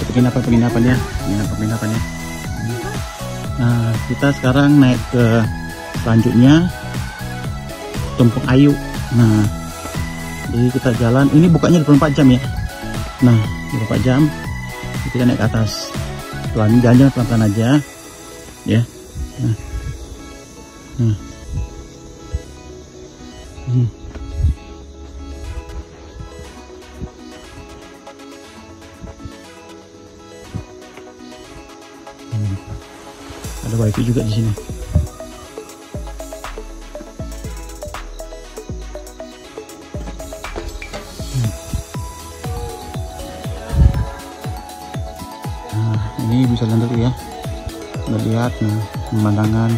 penginapannya. Nah, kita sekarang naik ke selanjutnya, Tumpeng Ayu. Nah, jadi kita jalan, ini bukanya 24 jam ya. Nah, 24 jam kita naik ke atas. Jalan pelan-pelan aja ya. Ada wifi juga di sini. Nah, ini bisa lihat dulu ya. Lihat pemandangan.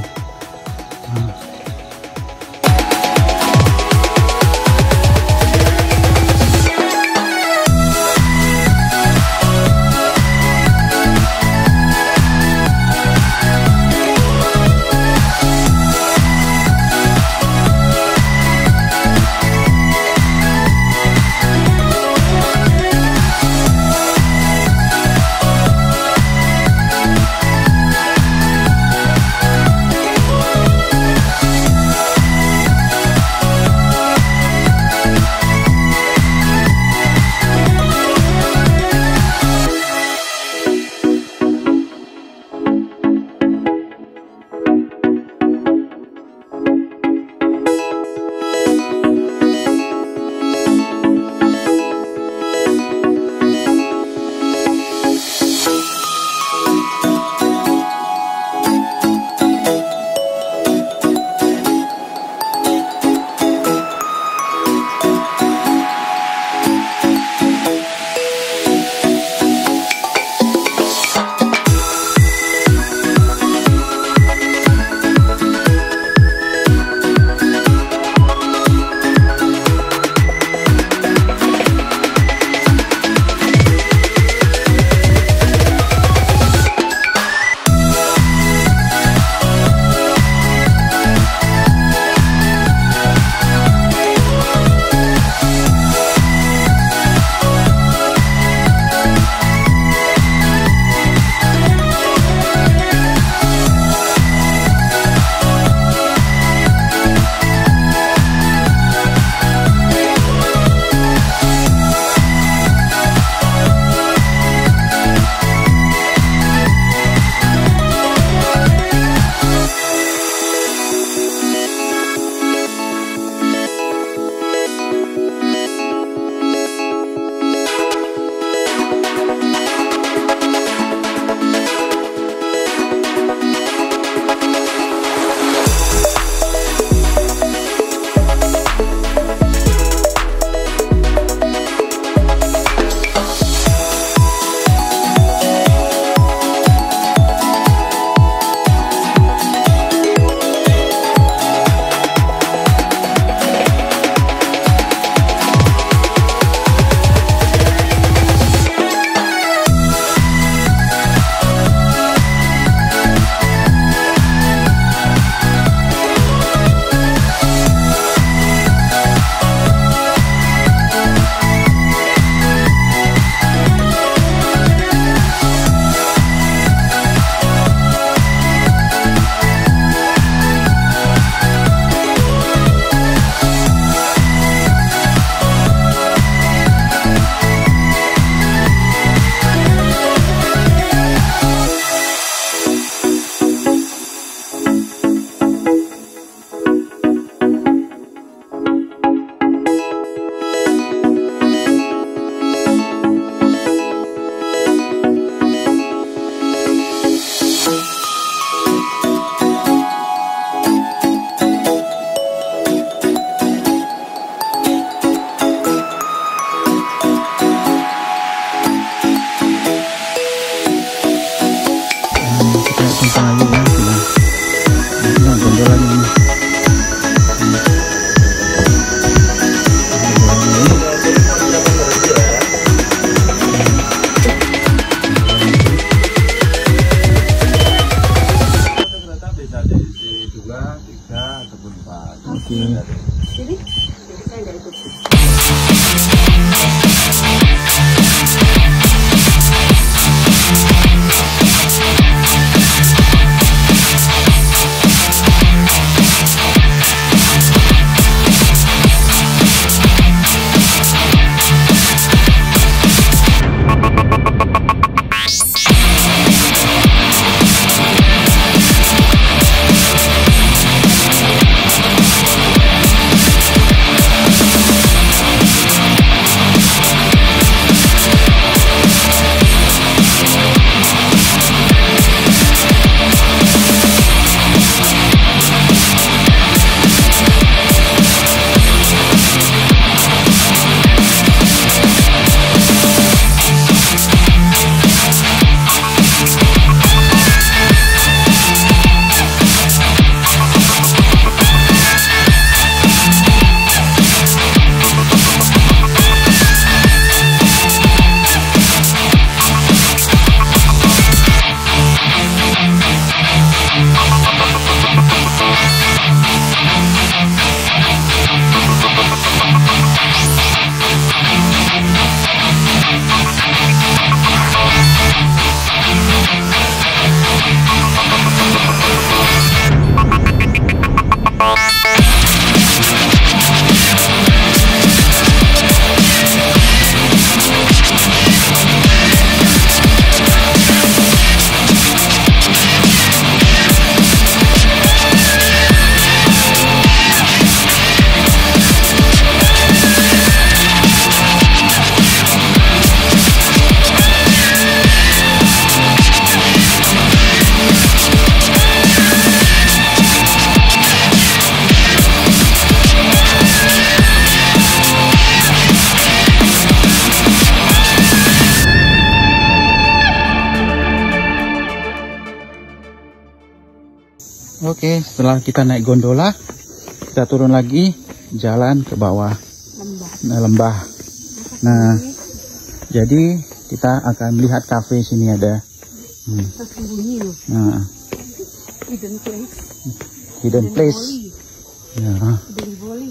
Oke, setelah kita naik gondola, kita turun lagi, jalan ke bawah lembah. Nah, jadi kita akan melihat kafe sini ada. Tersembunyi loh. Nah, Hidden place. hidden place. Ya. Beli boli.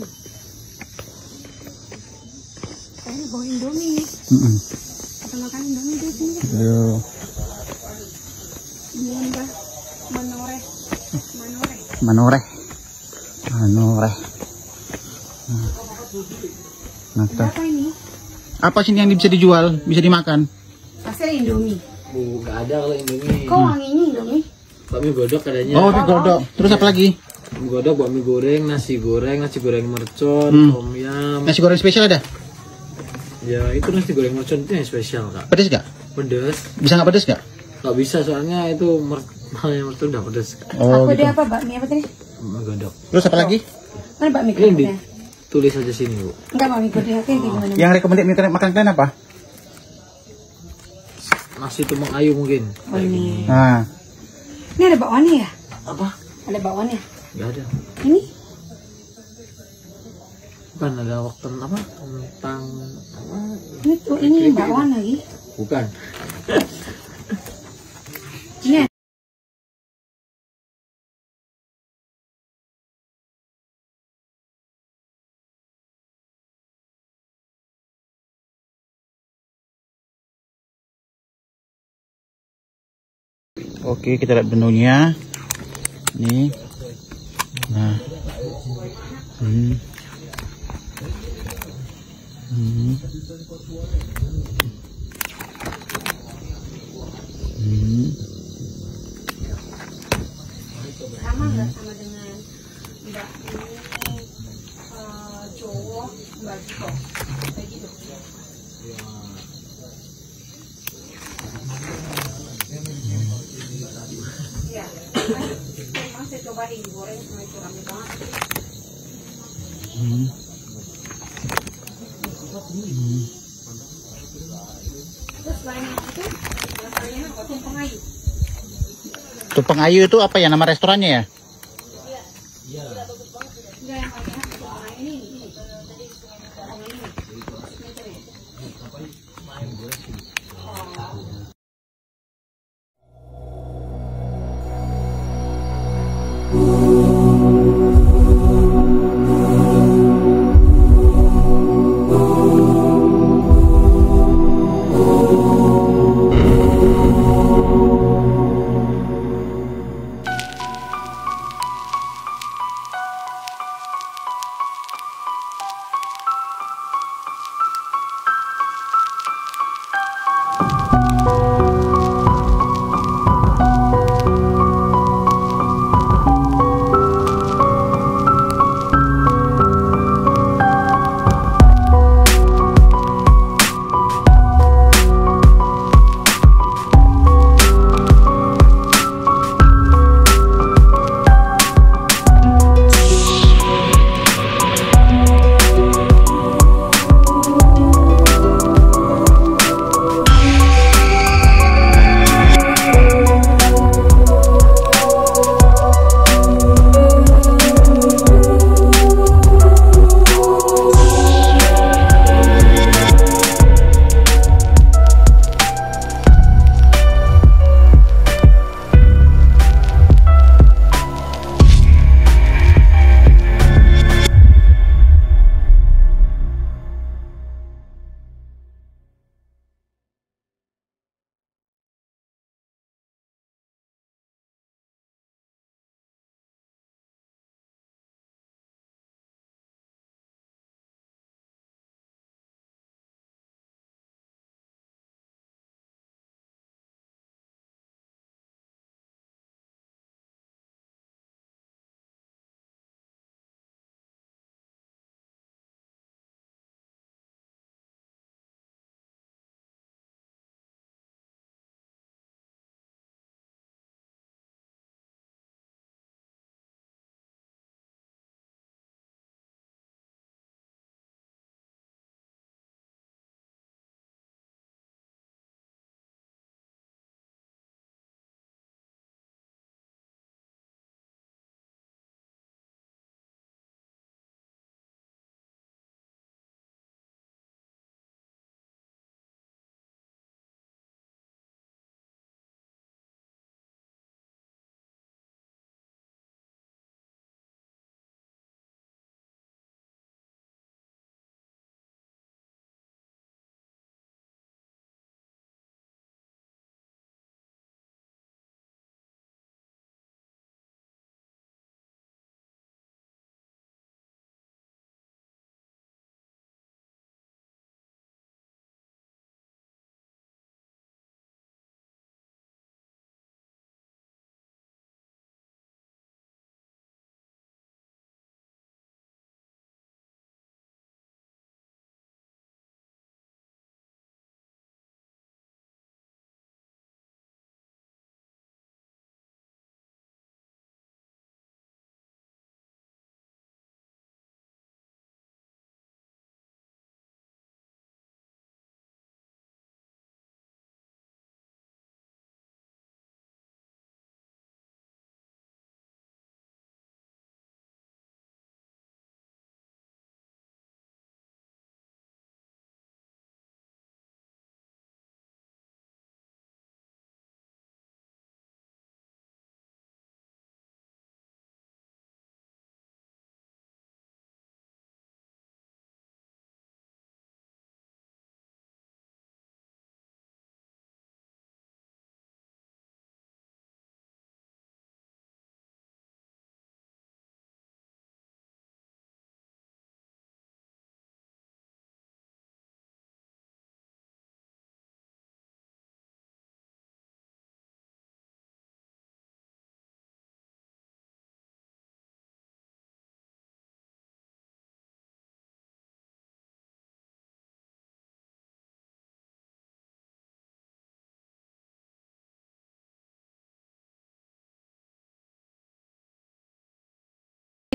Saya bawa Indomie. Kita makan Indomie di sini. Yo. Mbak. Manoreh. Manoreh. Nah, Apa ini? apa sini yang bisa dijual, bisa dimakan? Hasil Indomie. Nggak ada kalau Indomie. Kok wanginya Indomie? Bakmi godok adanya. Oh, di godok. Terus apa lagi? Bakmi godok, bakmi goreng, nasi goreng mercon, tom yum. Nasi goreng spesial ada? Ya itu nasi goreng mercon itu yang spesial kak. Pedes gak? Pedes. Bisa nggak pedes gak? Nggak bisa soalnya itu malnya mercon udah pedes kak. Oh, Aku gitu. dia apa bakmi apa tadi? Bakmi godok. Terus apa lagi? Mana bakmi Ini godoknya? ditulis aja sini bu. Enggak bakmi godoknya kayak gimana? Yang rekomendasi makan kalian apa? Nasi tumpeng ayu mungkin. Oh ini. Nah, Ini ada bakwannya ya? Apa? Ada bakwannya. Nggak ada. Ini? Bukan ada waktu apa? Tentang apa? Ini tuh ini bakwan lagi. Bukan. Ini. oke, kita lihat menunya. Nih. Nah. Hmm. Hmm. Hmm. Sama nggak sama dengan mbak ini cowok mbak Jiko kayak gitu. Ya, memang saya cobain digoreng sama itu rame banget. Hmm. Terus selain itu, yang lainnya apa tumpeng ayu? Tumpeng Ayu itu apa ya nama restorannya ya? Enggak yang pakai tumpeng ayu ini. Tumpeng ini.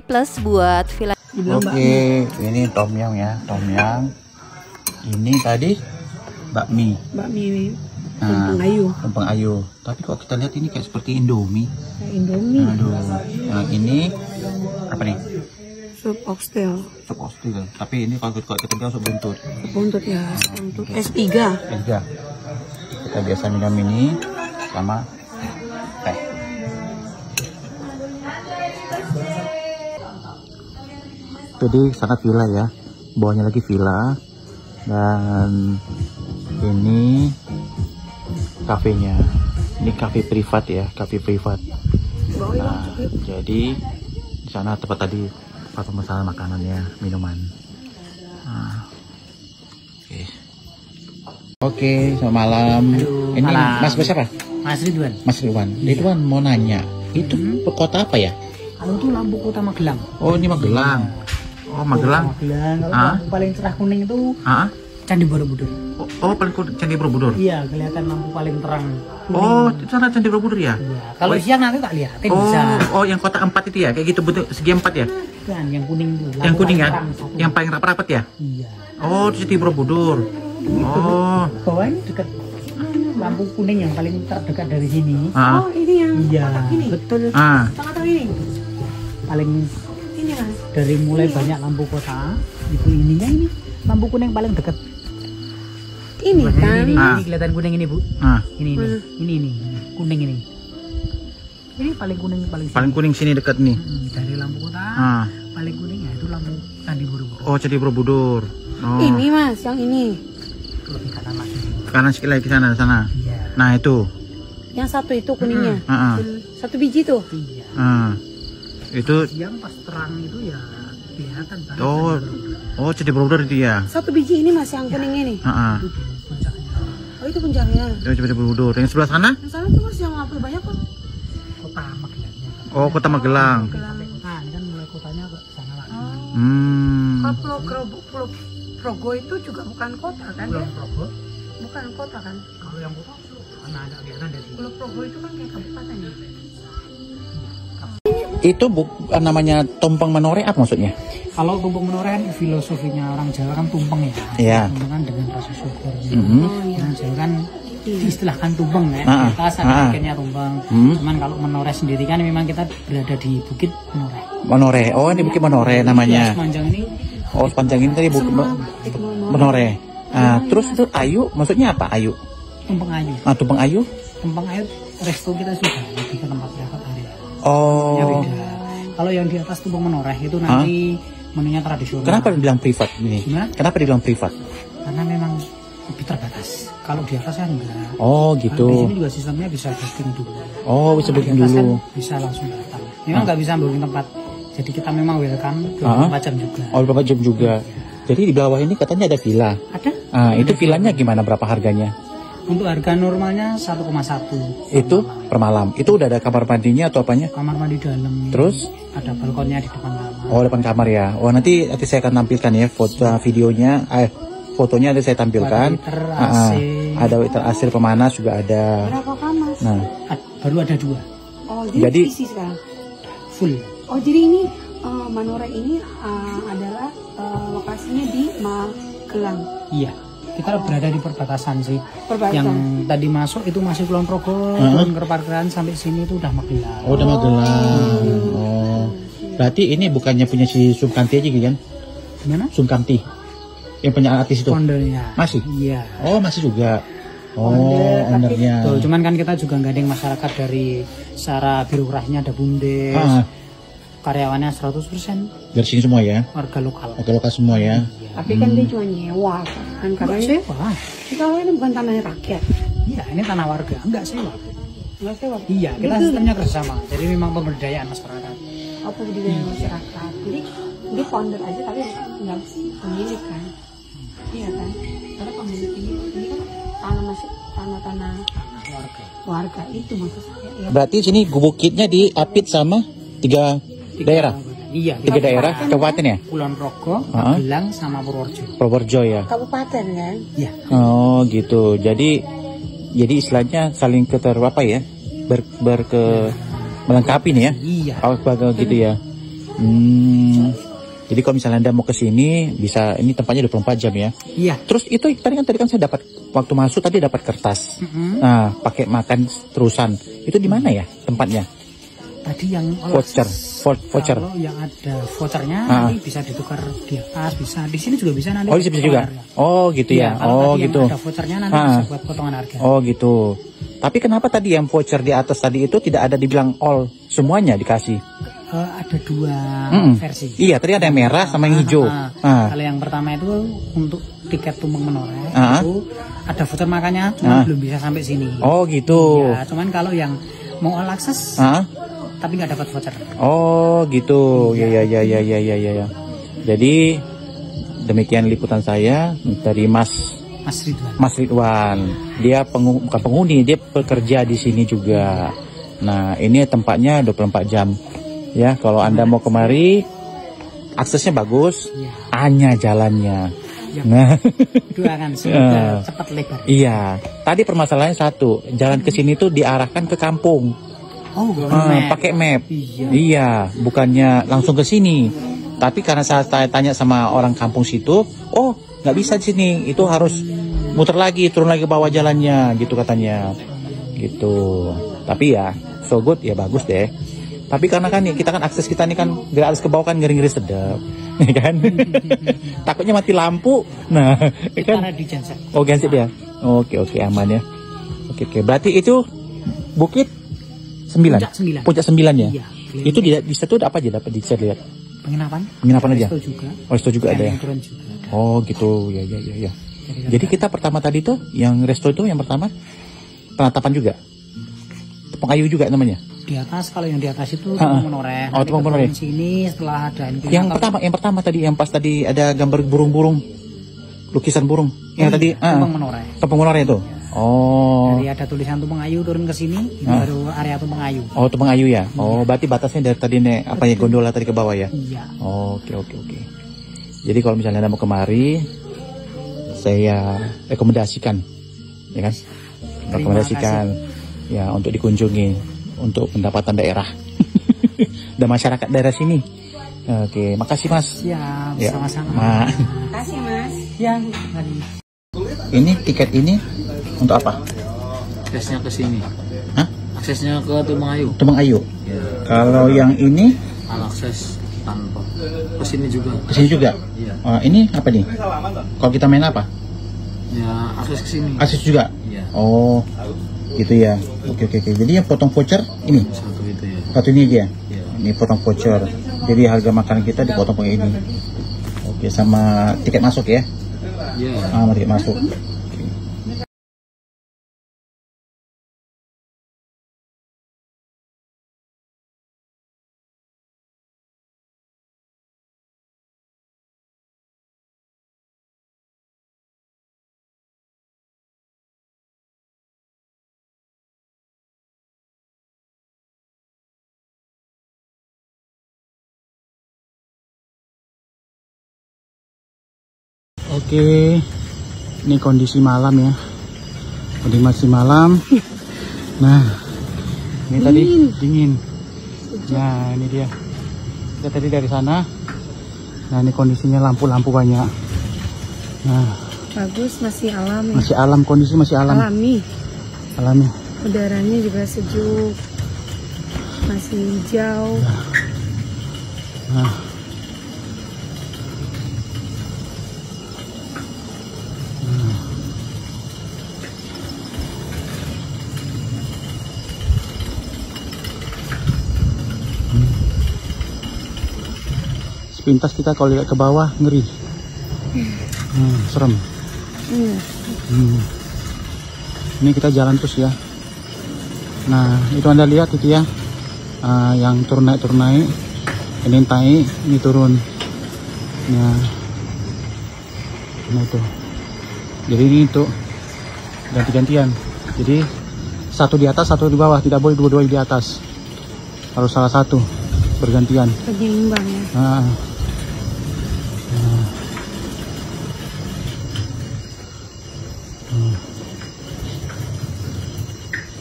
plus buat villa. Oke, ini tom yum ya, tom yum. Ini tadi bakmi. Bakmi tumpeng ayu. Tumpeng ayu. Tapi kok kita lihat ini kayak seperti Indomie. Kayak Indomie. Aduh. Nah, ini apa nih? Sup oxtail. Sup oxtail. Tapi ini kalau kita bilang sup buntut. Sup buntut ya, sup buntut. S3. Kita biasa minum ini sama teh. Jadi sangat villa ya. Bawahnya lagi villa. Dan ini kafenya. Ini kafe privat ya, kafe privat. Nah, jadi di sana tempat tadi pemesanan makanannya, minuman. Nah, Oke, selamat malam. Ini malam. Mas siapa? Mas Ridwan. Mas Ridwan. Ridwan mau nanya, itu kota apa ya? Kalau itu lampu kota Magelang. Oh, ini Magelang. Oh, Magelang. Kalau lampu paling cerah kuning itu Candi Borobudur. Oh, paling Candi Borobudur. Iya, kelihatan lampu paling terang. Kuning. Oh, itu sana Candi Borobudur ya? Iya. Kalau siang nanti tak lihatin bisa. Oh, yang kotak 4 itu ya? Kayak gitu bentuk segi 4 ya? Kan yang kuning itu. Yang kuning ya? Yang paling rapat-rapat ya? Iya. Oh, itu Candi Borobudur. Oh. Bawahnya dekat lampu kuning yang paling terdekat dari sini. Oh, ini yang iya, ini. betul. Tengah-tengah ini. Paling Ini Mas. dari mulai banyak lampu kota, itu ininya ini lampu kuning paling dekat. Ini kan. Ini kelihatan kuning ini, Bu. Ini Mana? kuning ini. Ini paling kuning paling sini. Paling kuning sini dekat nih. Dari lampu kota paling kuning ya itu lampu Candi Borobudur. Oh, Candi Borobudur. Oh. Ini Mas, yang ini. Lebih kanan lagi. Kanan sedikit lagi ke sana. Iya. Nah, itu. Yang satu itu kuningnya. Satu biji tuh. Iya. Itu Yang pas terang itu ya kelihatan kan. Oh, Candi Borobudur itu ya. Satu biji ini Mas yang kuning ini. Itu di puncaknya. Oh, itu puncaknya. Itu Candi Borobudur. Yang sebelah sana? Yang sana tuh Mas yang apa banyak kok. Kota Magelangnya. Oh, kota Magelang. Sampai kota ini kan mulai kotanya ke sana lagi. Kalau Pulau Progo itu juga bukan kota kan ya? Progo. Bukan kota kan? Kalau yang kota karena agak kelihatan dari Pulau Progo itu kan kayak kabupaten ya? Itu namanya tumpeng menoreh apa maksudnya? kalau tumpeng menoreh kan filosofinya orang Jawa kan tumpeng ya. Iya. Tumpeng kan dengan rasa syukur. Orang Jawa kan diistilahkan tumpeng ya. Kita akhirnya tumpeng. Cuman kalau menoreh sendiri kan memang kita berada di Bukit Menoreh. Menoreh. Oh, ini Bukit Menoreh namanya. Sepanjang ini. Oh, sepanjang ini tadi Bukit Menoreh. Terus itu ayu, maksudnya apa ayu? Tumpeng ayu. Tumpeng ayu? Tumpeng ayu resto kita sudah lebih ke tempat private area. Oh. Ya beda. Kalau yang di atas tumpeng menoreh itu nanti menunya tradisional. Kenapa dibilang privat ini? Gimana? Kenapa dibilang privat? Karena memang lebih terbatas. Kalau di atas kan enggak. Oh, gitu. Kalau di sini juga sistemnya bisa booking dulu. Oh, bisa booking dulu. Kan bisa langsung datang. Memang nggak bisa booking tempat. Jadi kita memang welcome 24 jam juga. Oh, 24 jam juga. Jadi di bawah ini katanya ada villa. Ada. Itu villanya gimana? Berapa harganya? Untuk harga normalnya 1,1. Itu per malam. Itu udah ada kamar mandinya atau apanya? Kamar mandi dalam. Terus? Ada balkonnya di depan kamar. Oh, depan kamar ya. Oh, nanti saya akan tampilkan ya videonya. Fotonya nanti saya tampilkan. Ada waiter AC pemanas juga ada. Berapa kamar? Nah, baru ada 2. Oh, jadi isi sekarang. Full. Oh, jadi ini Menoreh ini adalah lokasinya di Magelang. Iya. Kita berada di perbatasan sih. Perbatasan. Yang tadi masuk itu masih Kulon Progo, turun ke parkiran sampai sini itu udah Magelang. Oh, udah Magelang. Oh. Berarti ini bukannya punya si Sumkanti aja gitu kan? Gimana? Sumkanti. Yang punya artis itu. Foundernya. Masih? Iya. Oh, masih juga. Oh, ownernya. Betul, cuman kan kita juga gandeng masyarakat dari secara birokrasinya ada BUMDes. Karyawannya 100% dari sini semua ya? Warga lokal. Warga lokal semua ya? Tapi kan dia cuma nyewa kan? Karena sewa. Kalau ini bukan tanah rakyat. Iya, ini tanah warga, enggak sewa. Enggak sewa? Iya, kita sistemnya kerjasama. Jadi memang pemberdayaan masyarakat. Oh, pemberdayaan masyarakat. Jadi dia founder aja tapi enggak pemilik kan? Iya kan? Karena pemilik ini kan tanah warga itu maksud saya. Ya. Berarti sini bukitnya diapit sama tiga daerah? Iya. 3 daerah kabupaten ya? Kulon Progo, Magelang, sama Purworejo. Purworejo ya? Kabupaten kan? Iya. Oh gitu. Jadi istilahnya saling melengkapi nih ya? Iya. Oh, gitu ya? Jadi kalau misalnya Anda mau ke sini bisa, ini tempatnya 24 jam ya. Iya. Terus itu tadi kan saya dapat waktu masuk tadi dapat kertas. Nah, pakai makan terusan. Itu di mana ya tempatnya? Tadi yang Voucher. Kalau yang ada vouchernya nanti bisa ditukar di atas, bisa di sini juga bisa nanti. Oh, bisa juga. Harga. Oh, gitu ya. Oh, gitu. Yang ada vouchernya nanti bisa buat potongan harga. Oh, gitu. Tapi kenapa tadi yang voucher di atas tadi itu tidak ada dibilang all semuanya dikasih? Ada 2 versi. Iya, tadi ada yang merah sama yang hijau. Kalau yang pertama itu untuk tiket Tumpeng Menoreh itu ada voucher makannya, cuma belum bisa sampai sini. Oh, gitu. Ya, cuman kalau yang mau all access tapi nggak dapat voucher. Oh, gitu. Ya. Jadi demikian liputan saya dari Mas Ridwan. Dia bukan penghuni, dia bekerja di sini juga. Nah, ini tempatnya 24 jam. Ya, kalau Anda mau kemari, aksesnya bagus, hanya jalannya. Nah, doakan semoga cepat lebar. Iya, tadi permasalahannya satu, jalan ke sini tuh diarahkan ke kampung. Oh, pakai map. Iya, bukannya langsung ke sini. Tapi karena saya tanya sama orang kampung situ, oh nggak bisa di sini, itu harus muter lagi, turun lagi ke bawah jalannya, gitu katanya. Gitu. Tapi ya, so good, ya bagus deh. Tapi karena kan kita kan akses kita nih kan gerak harus ke bawah kan ngeri-ngeri sedap, ya kan? Takutnya mati lampu. Nah, kan? Di Genset. Oh, Genset ya. Oke, aman ya. Oke. Berarti itu Bukit 9. Puncak 9 ya. Iya, itu di situ apa aja dapat bisa lihat? Penginapan aja. Resto juga ada ya. Oh, gitu. Ya. Jadi kita pertama tadi tuh yang resto itu yang pertama penatapan juga. Tumpeng Ayu juga namanya. Di atas, kalau yang di atas itu Tumpeng Menoreh. Oh, Tumpeng Menoreh. Sini setelah ada yang pertama tadi yang pas tadi ada gambar burung-burung, lukisan burung. Yang tadi Tumpeng Menoreh. Tumpeng Menoreh itu. Oh. Jadi ada tulisan Tumpeng Ayu turun ke sini, itu baru area Tumpeng Ayu. Oh, Tumpeng Ayu ya. Oh, berarti batasnya dari tadi nih apa ya, gondola tadi ke bawah ya? Iya. Oh, oke. Jadi kalau misalnya Anda mau kemari, saya rekomendasikan, ya kan? Rekomendasikan ya untuk dikunjungi untuk pendapatan daerah dan masyarakat daerah sini. Oke, makasih Mas. Siap, ya. Sama-sama. Makasih Mas. Ya. Ini tiket ini untuk apa? Aksesnya ke sini. Hah? Aksesnya ke Tumpeng Ayu. Tumpeng Ayu. Ya. Kalau yang ini? Akses tanpa. Ke sini juga. Ke sini juga. Iya. Ini apa nih? Kalau kita main apa? Ya, akses ke sini. Akses juga. Iya. Oh, gitu ya. Oke. Jadi yang potong voucher ini? Satu itu ya. Satu ini aja. Iya. Ini potong voucher. Jadi harga makanan kita dipotong pakai ini. Oke, sama tiket masuk ya? Iya. Sama tiket masuk. Oke, ini kondisi malam ya. Kondisi masih malam. Nah, ini tadi dingin. Nah, ini dia. Kita tadi dari sana. Nah, ini kondisinya lampu-lampu banyak. Nah, bagus, masih alami. Masih alam, kondisi masih alam. Alami. Udaranya juga sejuk. Masih hijau. Nah. Sepintas kita kalau lihat ke bawah ngeri, serem. Ini kita jalan terus ya. Nah, itu Anda lihat itu ya, yang turun naik, ini naik, ini turun. Nah itu. Jadi ini itu ganti-gantian. Jadi satu di atas, satu di bawah, tidak boleh dua-duanya di atas. Harus salah satu bergantian. Penyeimbang ya.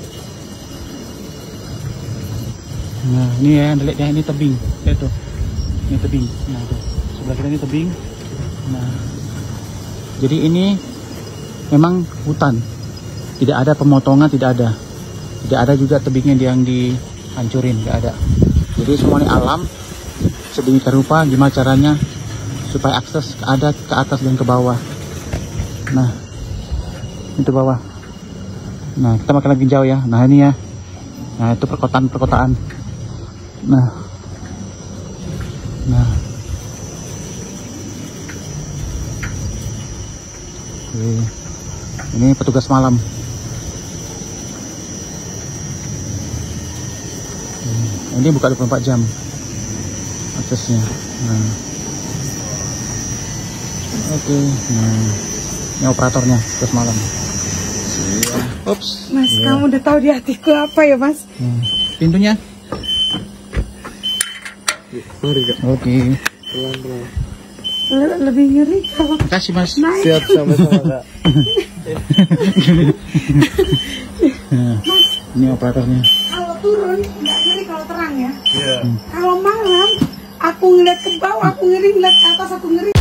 Nah, ini ya, Anda lihat ya, ini tebing. Lihat tuh. Ini tebing. Nah, tuh. Sebelah kita ini tebing. Nah, jadi ini memang hutan. Tidak ada pemotongan, tidak ada. Tidak ada juga tebingnya yang dihancurin, tidak ada. Jadi semuanya alam. Sedemikian rupa gimana caranya supaya akses ke atas dan ke bawah. Nah, itu bawah. Nah, kita makin lagi jauh ya. Nah, ini ya. Nah, itu perkotaan. Nah. Oke. Ini petugas malam. Ini buka 24 jam aksesnya. Nah. Oke. Nah, ini operatornya petugas malam. Ups. Mas, kamu udah tahu di hatiku apa ya, Mas? Pintunya. Oke. Pelan-pelan. Lebih ngeri kalau Makasih, Mas. naik. Siap, sama-sama, Kak. Nah, ini operatornya. Kalau turun nggak ngeri kalau terang ya. Iya. Kalau malam aku ngeliat ke bawah, aku ngeri, ngeliat ke atas aku ngeri.